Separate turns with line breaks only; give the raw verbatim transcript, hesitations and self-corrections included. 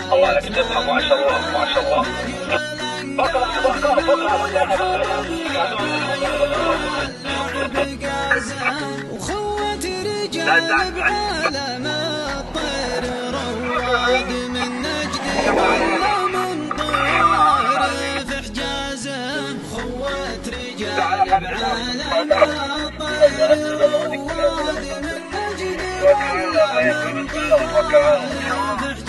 الله عليك تفهم، ما شاء الله ما شاء الله. بقرة بقرة بقرة
وخوة رجال بعالم الطير رواد من نجد ولا من طوارف حجازه. خوة رجال بعالم الطير رواد من نجد ولا من طوارف